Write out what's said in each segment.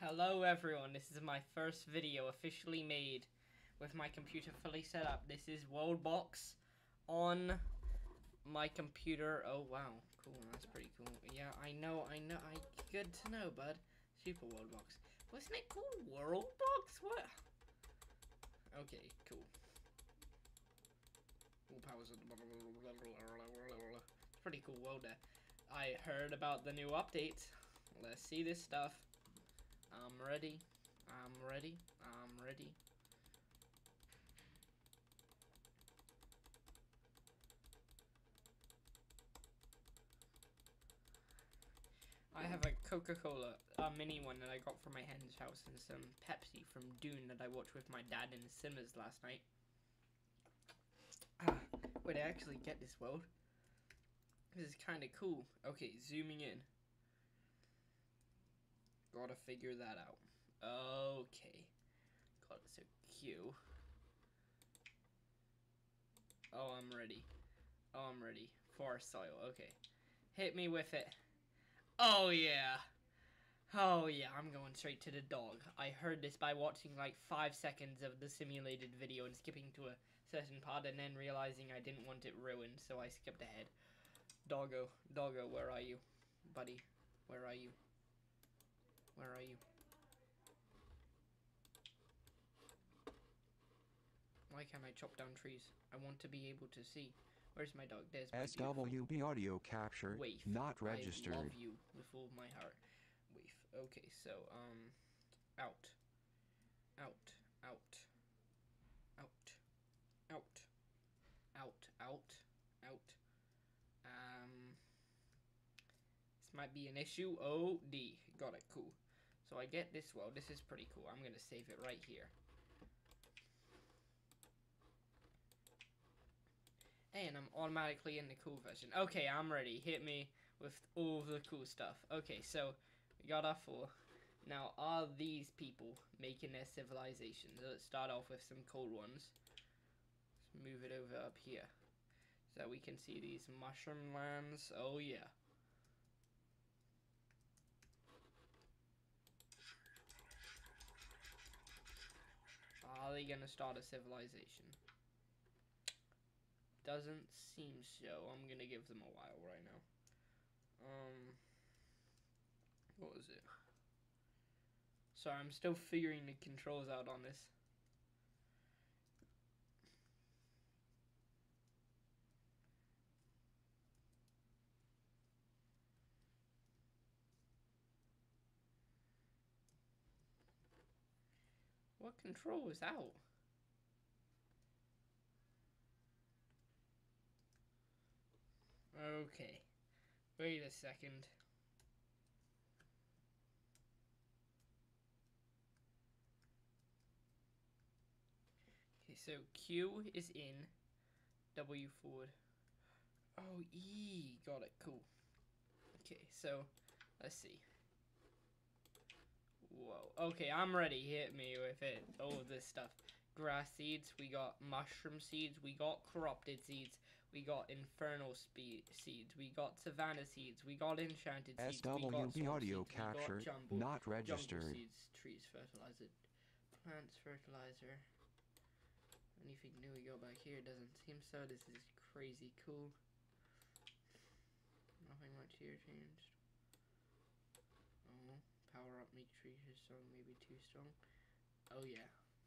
Hello everyone, this is my first video officially made with my computer fully set up. This is Worldbox on my computer. Oh wow, cool, that's pretty cool. Yeah, I know, good to know, bud. Super Worldbox. Wasn't it called Worldbox? What? Okay, cool. All powers of the... It's pretty cool world there. I heard about the new update. Let's see this stuff. I'm ready. I'm ready. I'm ready. I have a Coca-Cola, a mini one that I got from my hen's house, and some Pepsi from Dune that I watched with my dad in the cinemas last night. Wait, I actually get this world. This is kind of cool. Okay, zooming in. Gotta figure that out. Okay. God, it's so cute. Oh, I'm ready. Oh, I'm ready. Forest soil. Okay. Hit me with it. Oh, yeah. Oh, yeah. I'm going straight to the dog. I heard this by watching like 5 seconds of the simulated video and skipping to a certain part and then realizing I didn't want it ruined, so I skipped ahead. Doggo. Doggo, where are you? Buddy, where are you? Where are you? Why can't I chop down trees? I want to be able to see. Where's my dog? There's my SWB audio capture, Waif. not registered. I love you with all my heart. Waif. Okay, so, out. Out. Out. Out. Out. Out. Out. Out. This might be an issue. OD. Got it. Cool. So I get this well. This is pretty cool. I'm going to save it right here. And I'm automatically in the cool version. Okay, I'm ready. Hit me with all the cool stuff. Okay, so we got our 4. Now, are these people making their civilization? Let's start off with some cold ones. Let's move it over up here so that we can see these mushroom lands. Oh, yeah. Are they going to start a civilization? Doesn't seem so. I'm gonna give them a while right now. What was it? Sorry, I'm still figuring the controls out on this. What control is out? Okay, wait a second. Okay, so Q is in, W forward. Oh, E, got it, cool. Okay, so, let's see. Whoa, okay, I'm ready, hit me with it, all of this stuff. Grass seeds, we got mushroom seeds, we got corrupted seeds, we got infernal seeds, we got savannah seeds, we got enchanted seeds, we got SWB audio seeds, capture, we got jumbo, not registered. jungle seeds, trees, fertilizer, plants, fertilizer. Anything new we got back here? Doesn't seem so. This is crazy cool. Nothing much here changed. Oh, power up, make trees strong, maybe too strong. Oh yeah.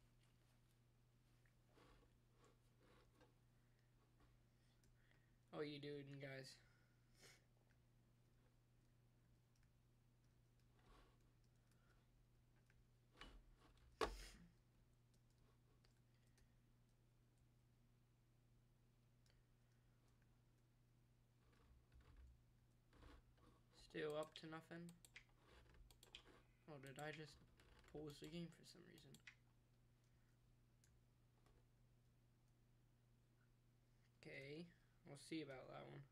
What are you doing, guys? Still up to nothing? Oh, did I just pause the game for some reason? Okay, we'll see about that one.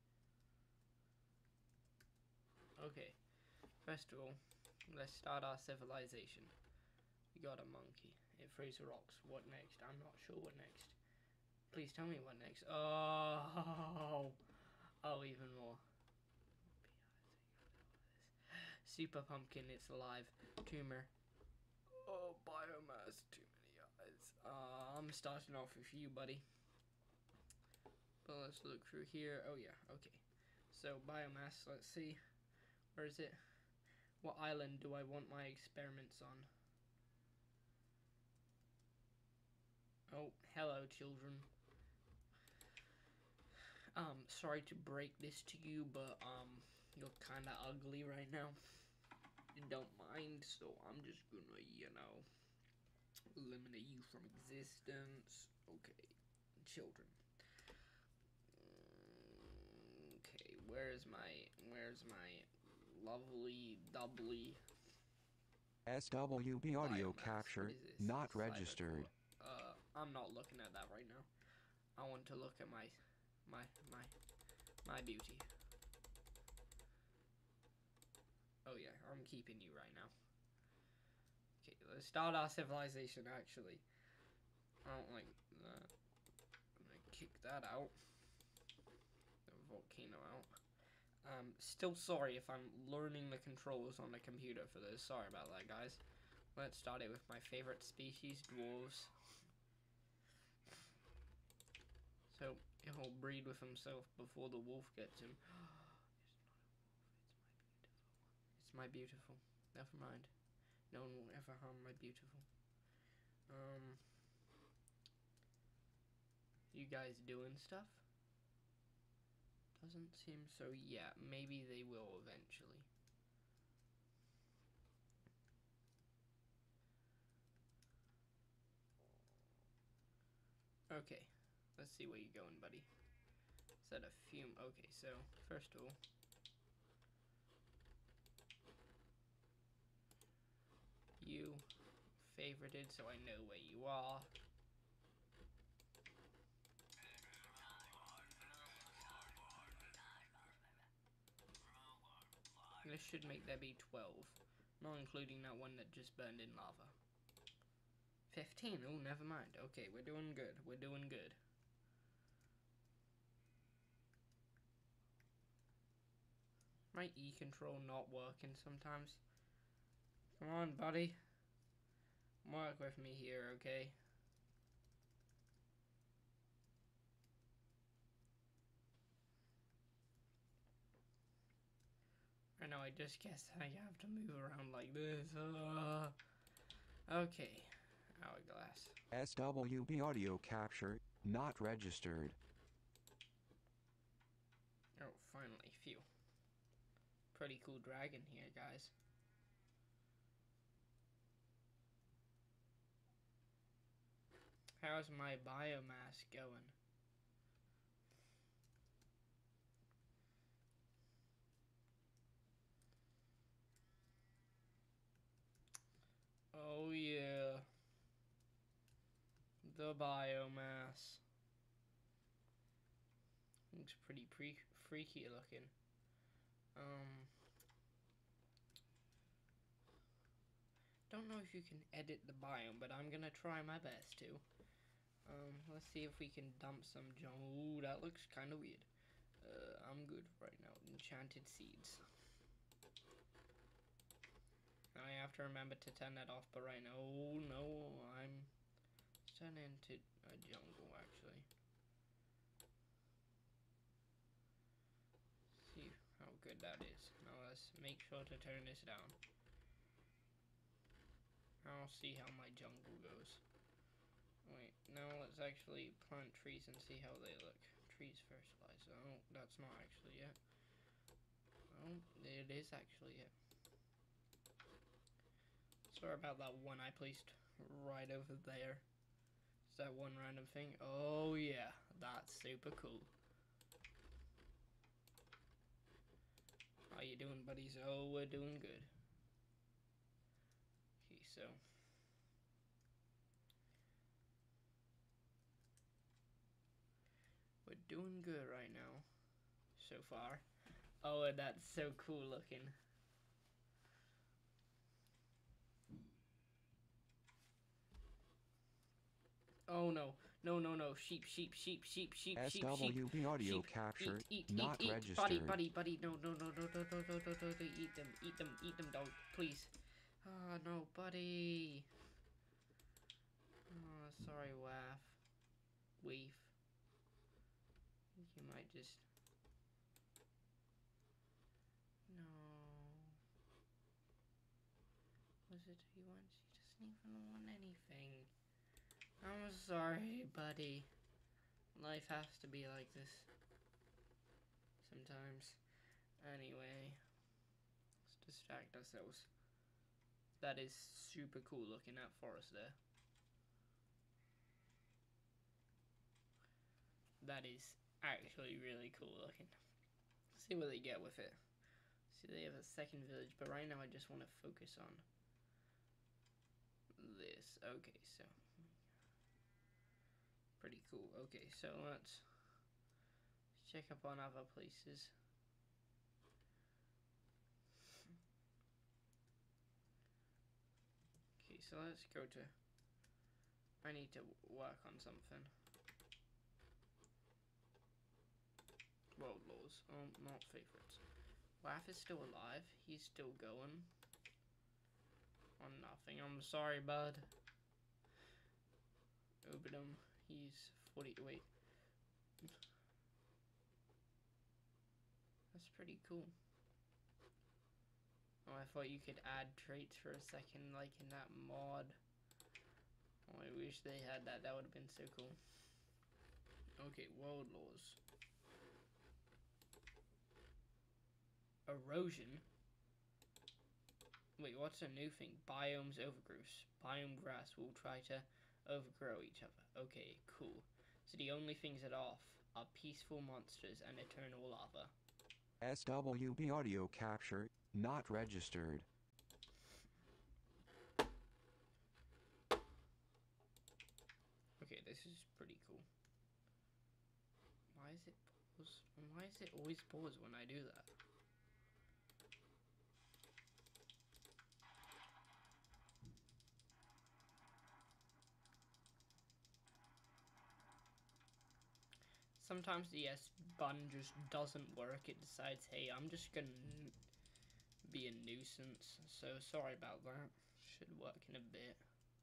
Okay, first of all, let's start our civilization. We got a monkey. It throws rocks. What next? I'm not sure what next. Please tell me what next. Oh, even more. Super pumpkin, it's alive. Tumor. Oh, biomass, too many eyes. I'm starting off with you, buddy. But let's look through here. Oh yeah, okay. So biomass, let's see. Where is it? What island do I want my experiments on? Oh, hello children. Sorry to break this to you, but you're kinda ugly right now. You don't mind, so I'm just gonna, you know, eliminate you from existence. Okay, children. Okay, where's my lovely doubly SWB audio biomass? capture, What is this? not Cybercore. registered. I'm not looking at that right now. I want to look at my beauty. Oh yeah, I'm keeping you right now. Okay, let's start our civilization actually. I don't like that. I'm gonna kick that out. The volcano out. Still sorry if I'm learning the controls on the computer for this. Sorry about that, guys. Let's start it with my favorite species, dwarves. So he'll breed with himself before the wolf gets him. It's my beautiful. Never mind. No one will ever harm my beautiful. You guys doing stuff? Doesn't seem so. Yeah, maybe they will eventually. Okay, let's see where you're going, buddy. Is that a fume? Okay, so first of all, you favorited, so I know where you are. This should make there be 12, not including that one that just burned in lava. 15, oh, never mind. Okay, we're doing good, we're doing good. My E control not working sometimes. Come on, buddy. Work with me here, okay? I know, I just guess I have to move around like this. Okay, hourglass. SWB audio capture, not registered. Oh, finally, phew. Pretty cool dragon here, guys. How's my biomass going? Oh yeah. The biomass. Looks pretty freaky looking. Don't know if you can edit the biome, but I'm gonna try my best to. Let's see if we can dump some jungle. Ooh, that looks kind of weird. I'm good right now. Enchanted seeds. I have to remember to turn that off, but right now, oh no, I'm turning into a jungle actually. See how good that is. Now let's make sure to turn this down. I'll see how my jungle goes. Wait, now let's actually plant trees and see how they look. Trees fertilizer. Oh, that's not actually it. Oh, it is actually it. Sorry about that one I placed right over there. Is that one random thing? Oh yeah, that's super cool. How you doing, buddies? Oh, we're doing good. Okay, so we're doing good right now, so far. Oh, and that's so cool looking. Oh no, No, no, no. Sheep, sheep, sheep, sheep, sheep, sheep, sheep. SWB audio Sheep. capture, Eat, not eat. registered. Buddy. No, no, no, no, no, no, no, no, no, no. Eat them, dog. Please. Oh, no, buddy. Oh, sorry, Waff. Weef. You might just... No. Was it he wants? He doesn't even want anything. I'm sorry, buddy. Life has to be like this. Sometimes. Anyway. Let's distract ourselves. That is super cool looking at forest there. That is actually really cool looking. See what they get with it. See, they have a second village, but right now I just want to focus on this. Okay, so pretty cool. Okay, so let's check up on other places. Okay, so let's go to... I need to work on something. World laws. Oh, not favorites. Waff is still alive. He's still going. On nothing. I'm sorry, bud. Obidum. He's 40. Wait. That's pretty cool. Oh, I thought you could add traits for a second, like in that mod. Oh, I wish they had that. That would have been so cool. Okay, world laws. Erosion. Wait, what's a new thing? Biomes overgrowth. Biome grass will try to overgrow each other. Okay, cool. So the only things that are off are peaceful monsters and eternal lava. SWB audio capture, not registered. Okay, this is pretty cool. Why is it pause? Why is it always pause when I do that? Sometimes the S button just doesn't work. It decides, hey, I'm just gonna be a nuisance. So sorry about that. Should work in a bit.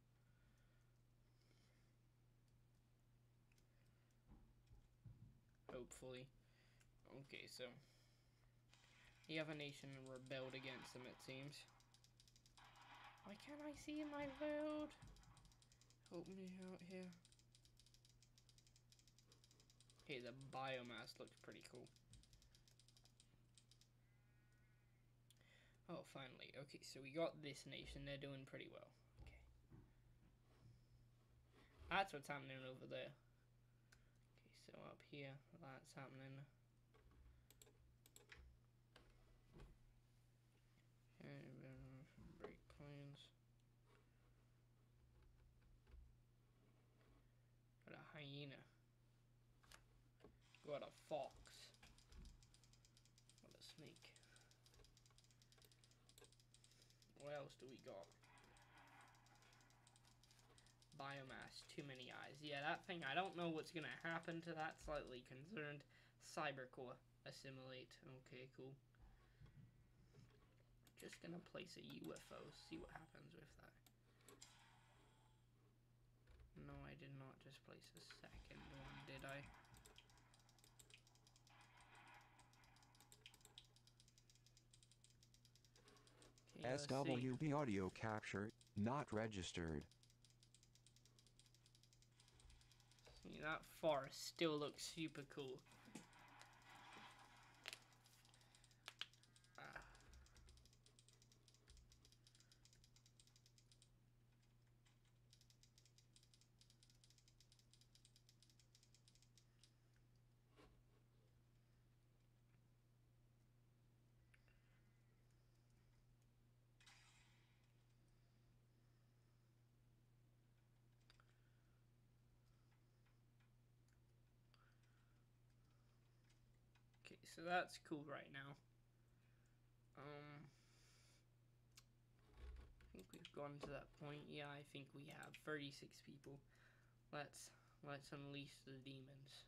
Hopefully. Okay, so the other nation rebelled against them, it seems. Why can't I see my road? Help me out here. Okay, the biomass looks pretty cool. Oh, finally. Okay, so we got this nation. They're doing pretty well. Okay. That's what's happening over there. Okay, so up here, that's happening. Break plains. Got a hyena. Got a fox. Got a snake. What else do we got? Biomass, too many eyes. Yeah, that thing, I don't know what's gonna happen to that. Slightly concerned. Cybercore, assimilate. Okay, cool. Just gonna place a UFO, see what happens with that. No, I did not just place a second one, did I? Okay, SWB audio capture, not registered. See, that forest still looks super cool. Okay, so that's cool right now. I think we've gone to that point. Yeah, I think we have 36 people. Let's Let's unleash the demons.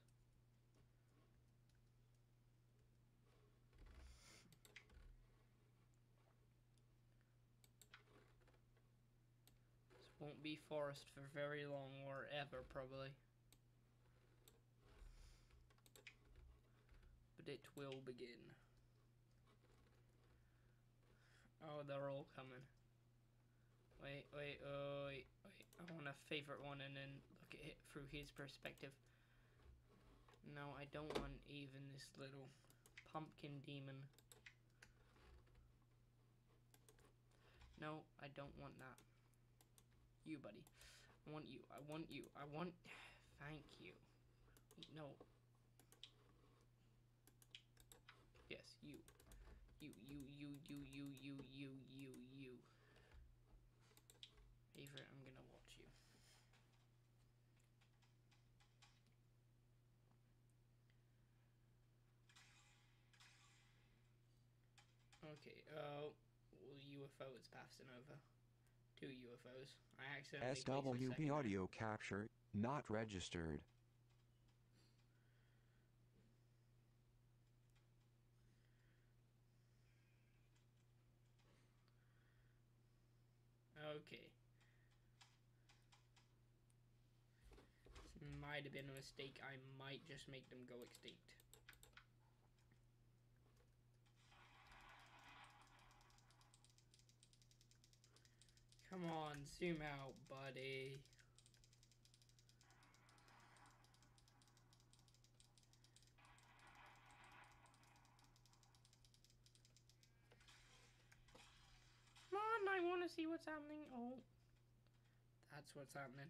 This won't be forest for very long, or ever probably. But it will begin. Oh, they're all coming. Wait. I want a favorite one and then look at it through his perspective. No, I don't want even this little pumpkin demon. No, I don't want that. You, buddy. I want you. I want you. I want... Thank you. No. Yes, you. You. Favorite, I'm gonna watch you. Okay, well, UFO is passing over. 2 UFOs. I accidentally placed the SWB second one. audio capture, not registered. Okay. This might have been a mistake. I might just make them go extinct. Come on, zoom out, buddy. Come on, I want to see what's happening. Oh, that's what's happening.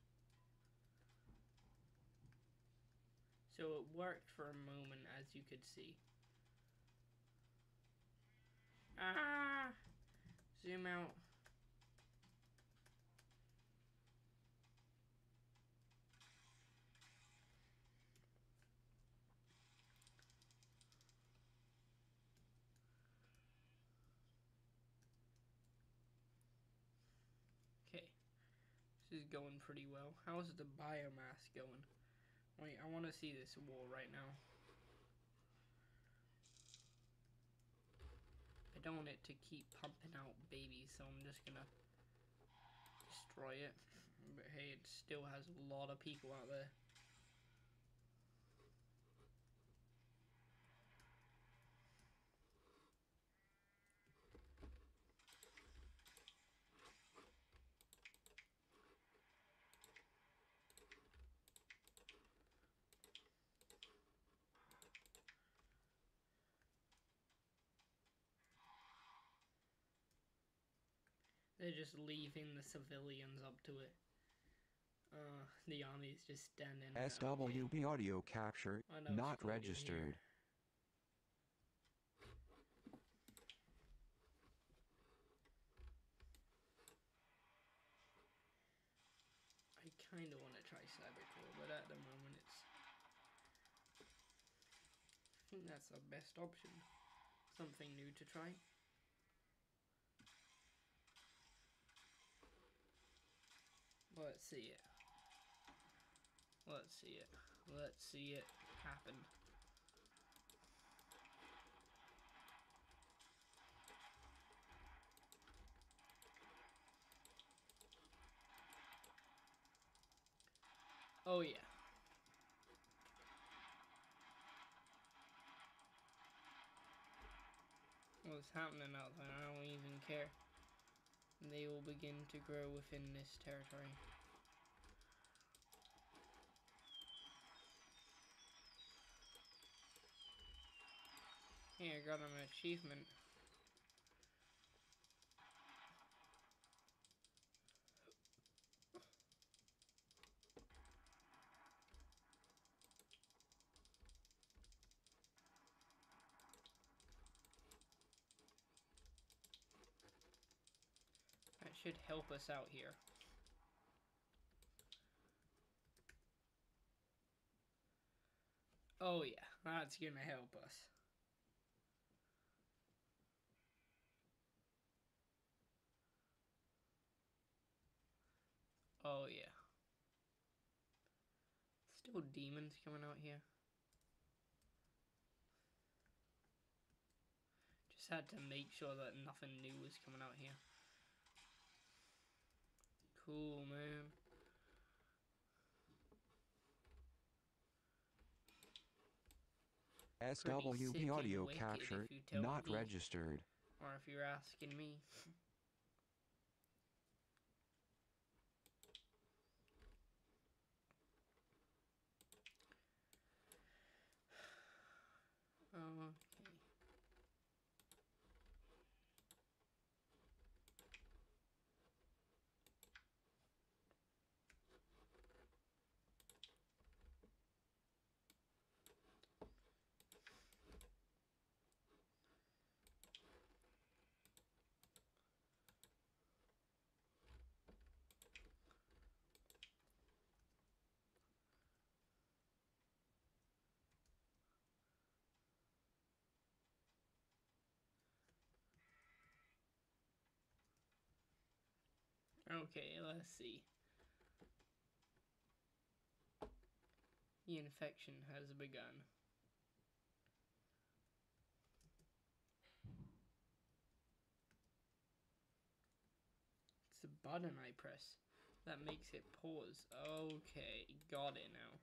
So it worked for a moment, as you could see. Ah! Zoom out. Okay. This is going pretty well. How's the biomass going? Wait, I want to see this wall right now. I don't want it to keep pumping out babies, so I'm just gonna destroy it. But hey, it still has a lot of people out there. They're just leaving the civilians up to it. The army's just standing there. SWB audio capture, I know not it's cold in registered. here. I kind of want to try Cybercore, but at the moment it's... I think that's our best option. Something new to try. Let's see it. Let's see it. Let's see it happen. Oh yeah. What's happening out there? I don't even care. They will begin to grow within this territory. Hey, I got an achievement. That should help us out here. Oh yeah, that's gonna help us. Oh yeah. still demons coming out here? Just had to make sure that nothing new was coming out here. Cool, man. SWB audio capture, not registered. Or if you're asking me. Okay. Okay, let's see. The infection has begun. It's a button I press that makes it pause. Okay, got it now.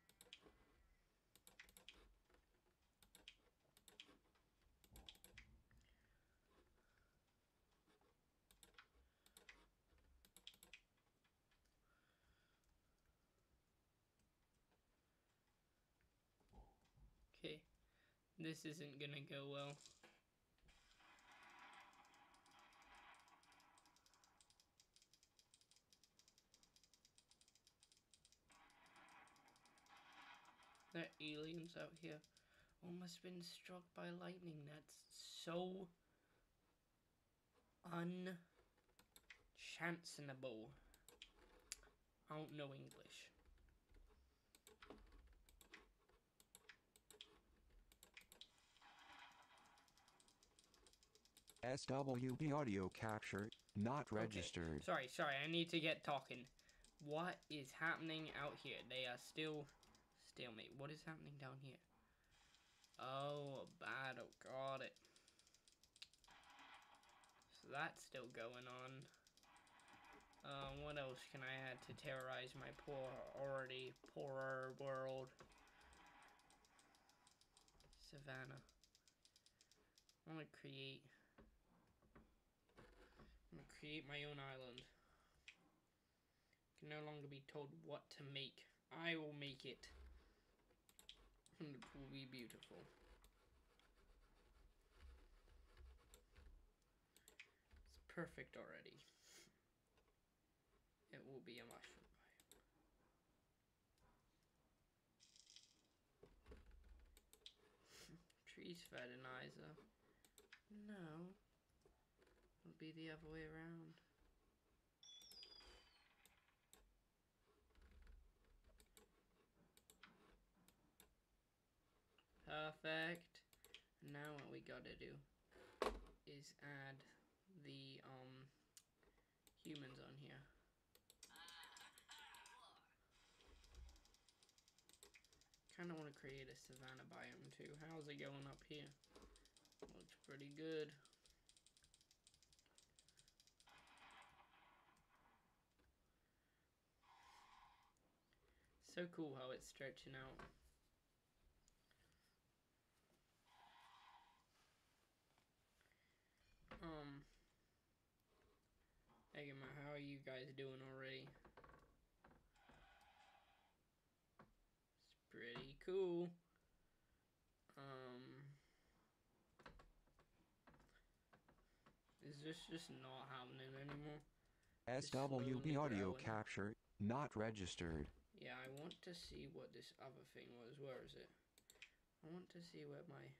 Okay, this isn't gonna go well. There are aliens out here. Almost been struck by lightning. That's so unchanceable. I don't know English. SWB audio capture, not registered. Okay. Sorry, I need to get talking. What is happening out here? They are still stalemate. What is happening down here? Oh, a battle. Got it. So that's still going on. What else can I add to terrorize my already poorer world? Savannah. I'm gonna create my own island. Can no longer be told what to make. I will make it. And it will be beautiful. It's perfect already. It will be a mushroom biome. Trees fertilizer. No. It'll be the other way around. Perfect. Now what we gotta do is add the humans on here. Kinda wanna create a savanna biome too. How's it going up here? Looks pretty good. So cool how it's stretching out. Egema, how are you guys doing already? It's pretty cool. Is this just not happening anymore? SWB audio capture, not registered. Yeah, I want to see what this other thing was. Where is it? I want to see where my...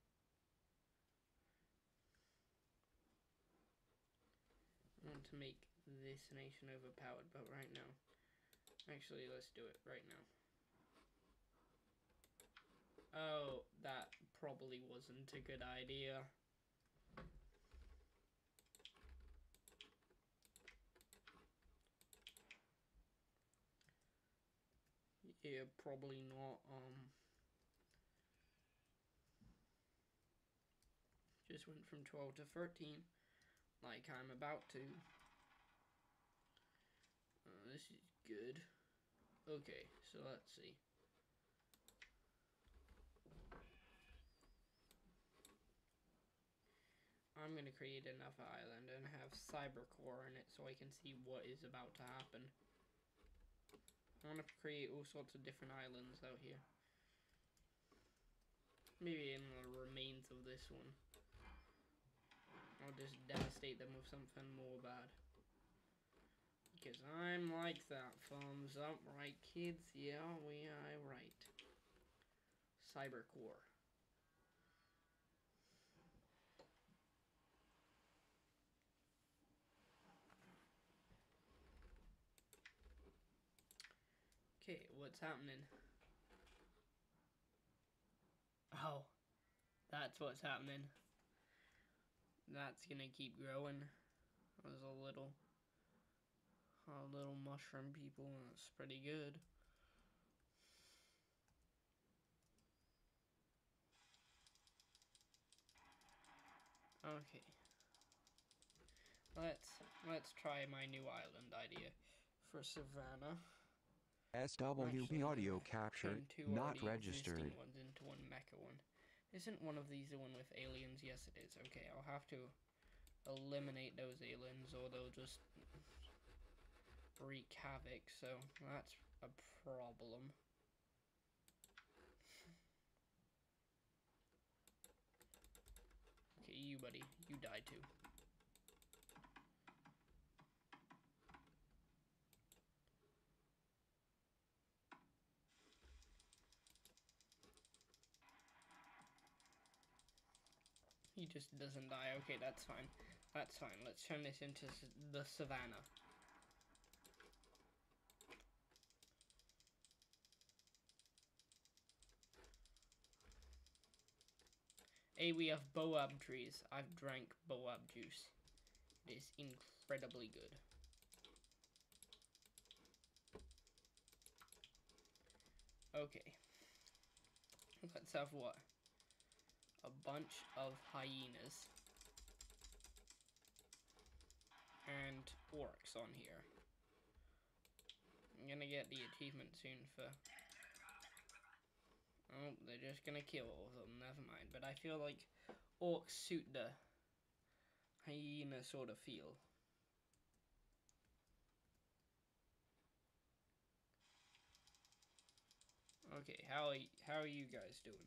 I want to make this nation overpowered, but right now... Actually, let's do it right now. Oh, that probably wasn't a good idea. Yeah, probably not. Just went from 12 to 13, like I'm about to. This is good. Okay, so let's see. I'm gonna create another island and have Cybercore in it so I can see what is about to happen. I want to create all sorts of different islands out here. Maybe in the remains of this one. I'll just devastate them with something more bad. Because I'm like that. Thumbs up, right kids? Yeah, we are right. Cybercore. Okay, what's happening? Oh, that's what's happening. That's gonna keep growing. There's a little mushroom people. That's pretty good. Okay. Let's try my new island idea for Savannah. SWB audio capture, Turn two not already existing registered. ones into one mecha one. Isn't one of these the one with aliens? Yes, it is. Okay, I'll have to eliminate those aliens or they'll just wreak havoc, so that's a problem. Okay, you buddy, you die too. He just doesn't die. Okay, that's fine. That's fine. Let's turn this into the savannah. Hey, we have boab trees. I've drank boab juice. It is incredibly good. Okay. Let's have what? A bunch of hyenas. And orcs on here. I'm gonna get the achievement soon for... Oh, they're just gonna kill all of them, never mind. But I feel like orcs suit the hyena sort of feel. Okay, how are you guys doing?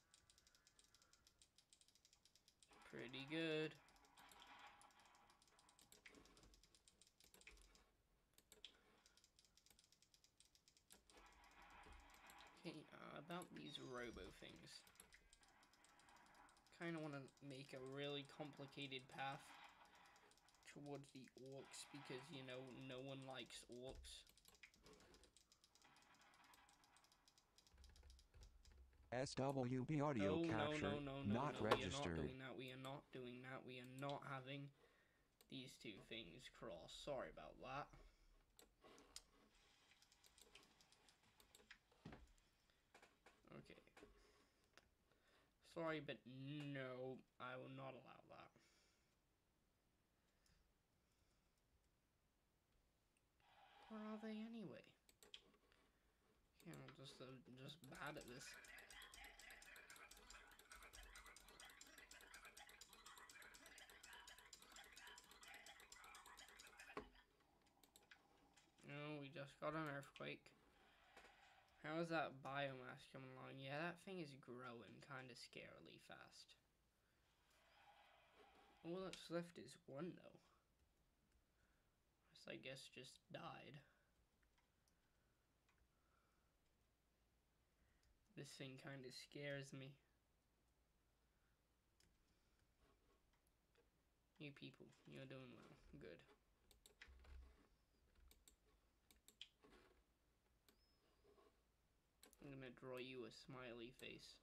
Pretty good. Okay, about these robo things. Kind of want to make a really complicated path towards the orcs because, you know, no one likes orcs. SWB audio capture, not registered. We are not doing that. We are not having these two things cross. Sorry about that. Okay. Sorry, but no, I will not allow that. Where are they anyway? Yeah, I'm just bad at this. No, we just got an earthquake. How is that biomass coming along? Yeah, that thing is growing kind of scarily fast. All that's left is one, though. This, I guess, just died. This thing kind of scares me. You people, you're doing well. Good. I'm gonna draw you a smiley face.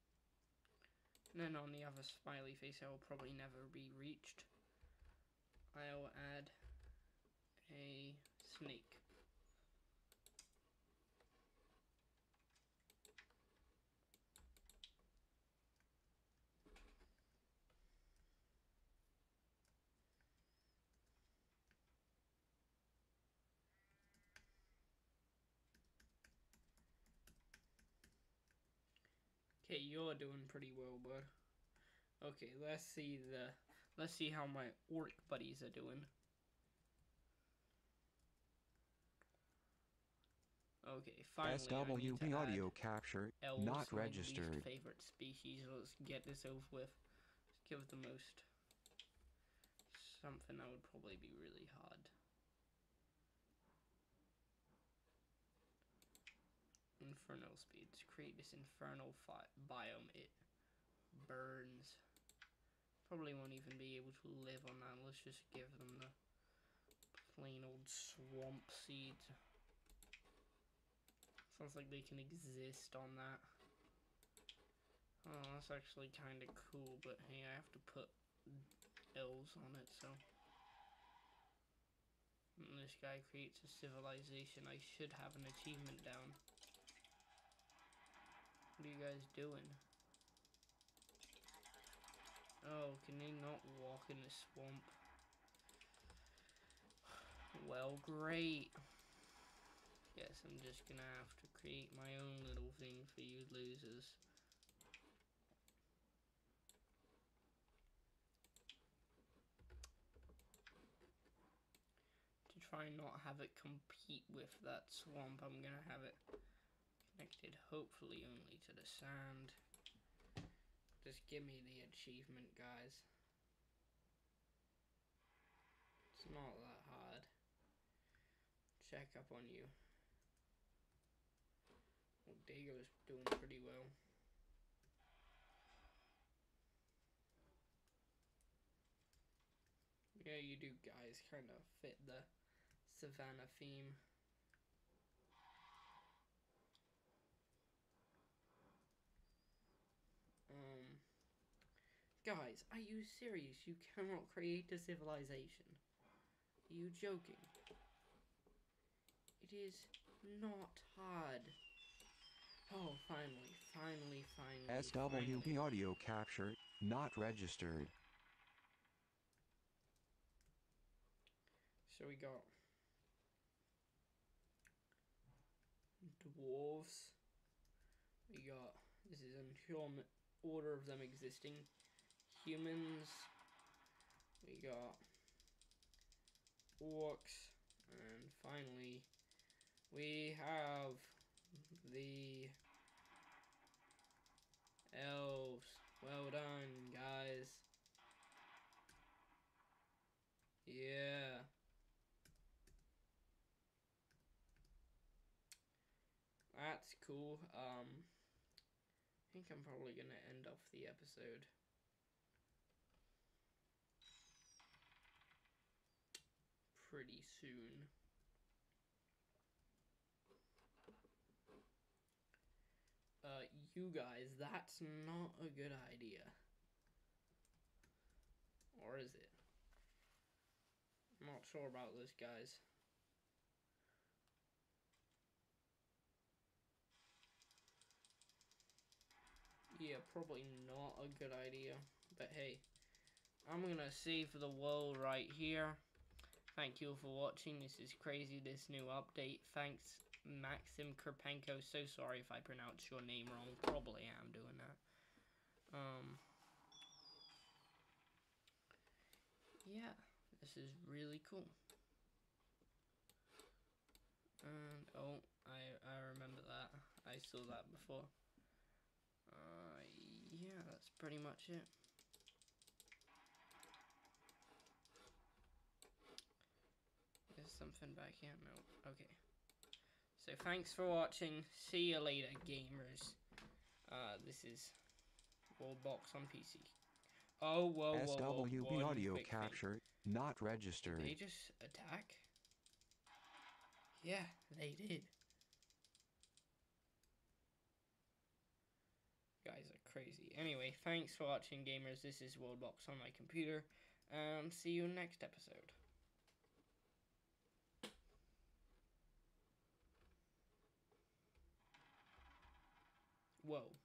And then on the other smiley face I will probably never be reached. I'll add a snake. Okay, you're doing pretty well, bud. Okay, let's see how my orc buddies are doing. Okay, finally I need to SWB add audio capture elves, not my least registered. favorite species. Let's get this over with. Let's give the most. Something that would probably be really hard. Infernal speeds. Create this infernal biome. It burns. Probably won't even be able to live on that. Let's just give them the plain old swamp seeds. Sounds like they can exist on that. Oh, that's actually kind of cool, but hey, I have to put elves on it, so. And this guy creates a civilization. I should have an achievement down. What are you guys doing? Oh, can they not walk in the swamp? Well, great. Guess I'm just gonna have to create my own little thing for you losers. To try and not have it compete with that swamp, I'm gonna have it connected hopefully only to the sand. Just give me the achievement, guys. It's not that hard. Check up on you. Well, Dago's doing pretty well. Yeah, you do guys kind of fit the savannah theme. Guys, are you serious? You cannot create a civilization. Are you joking? It is not hard. Oh, finally. SWB audio capture not registered. So we got dwarves. We got, this is in order of them existing. Humans. We got orcs. And finally, we have the elves. Well done, guys. Yeah. That's cool. I think I'm probably gonna end off the episode. Pretty soon. You guys, that's not a good idea. Or is it? I'm not sure about this, guys. Yeah, probably not a good idea. But hey, I'm gonna save the world right here. Thank you for watching. This is crazy, this new update. Thanks, Maxim Karpenko. So sorry if I pronounced your name wrong. Probably am doing that. Yeah, this is really cool. And, oh, I remember that. I saw that before. Yeah, that's pretty much it. There's something back here? No. Okay. So thanks for watching. See you later, gamers. This is Worldbox on PC. Oh, whoa. SWB audio quick thing. capture not Did registered. they just attack? Yeah, they did. Guys are crazy. Anyway, thanks for watching, gamers. This is Worldbox on my computer. and see you next episode. Whoa.